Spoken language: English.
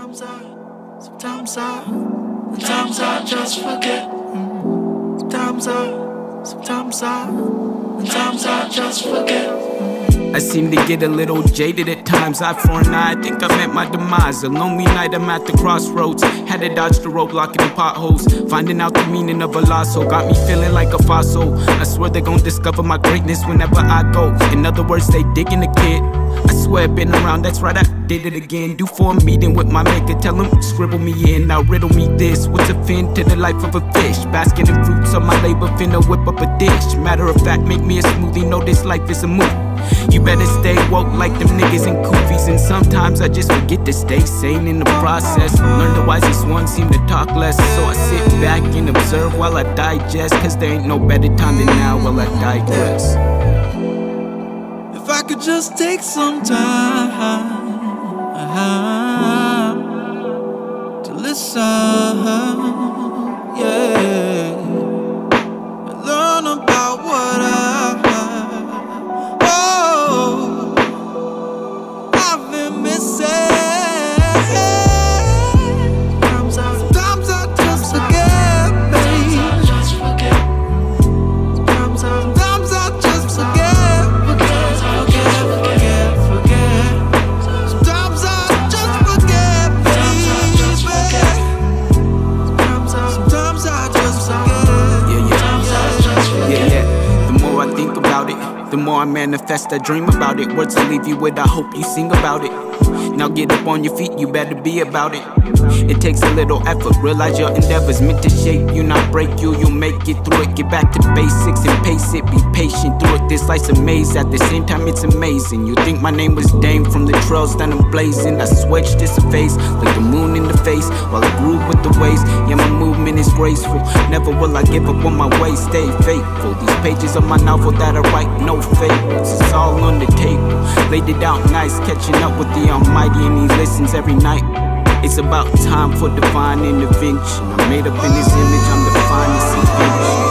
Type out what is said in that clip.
Sometimes I just forget. Sometimes I just forget. I seem to get a little jaded at times. Eye for an eye, I think I met my demise. A lonely night, I'm at the crossroads. Had to dodge the roadblock and the potholes. Finding out the meaning of a lost soul got me feeling like a fossil. I swear they're gonna discover my greatness whenever I go. In other words, they digging the kid. I swear I've been around, that's right, I did it again. Due for a meeting with my maker, tell him, scribble me in. Now riddle me this, what's a fin to the life of a fish? Basking in fruits of my labor, finna whip up a dish. Matter of fact, make me a smoothie, know this life is a movie. You better stay woke like them niggas and koofies. And sometimes I just forget to stay sane in the process. Learn the wisest ones seem to talk less. So I sit back and observe while I digest. Cause there ain't no better time than now while I digress. If I could just take some time to listen, yeah, and learn about what I've been missing. Sometimes I just forget, baby. Sometimes I just forget. Sometimes I just forget, baby. Sometimes I just forget. Yeah. The more I think about it, the more I manifest, I dream about it. Words I leave you with, I hope you sing about it. Now get up on your feet, you better be about it. It takes a little effort, realize your endeavors meant to shape you, not break you. You'll make it through it, get back to basics and pace it. Be patient through it, this life's a maze. At the same time it's amazing. You think my name was Dame from the trails that I'm blazing. I switched this a face, like the moon in the face, while I groove with the waves. Yeah, my movement is graceful, never will I give up on my way. Stay faithful, these pages of my novel that I write, no fables. It's all on the table, laid it out nice. Catching up with the Almighty and He listens every night. It's about time for divine intervention. I'm made up in His image, I'm the finest invention.